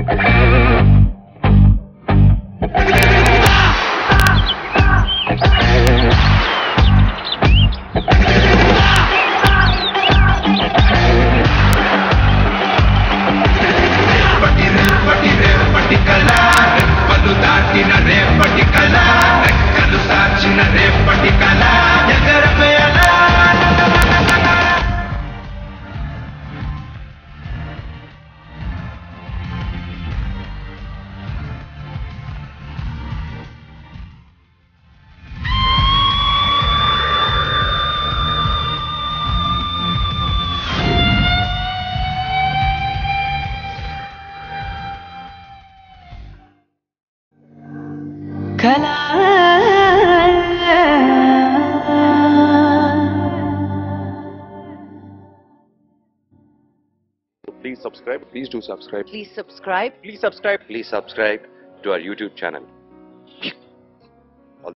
Please subscribe. Please do subscribe. Please subscribe. Please subscribe. Please subscribe to our YouTube channel.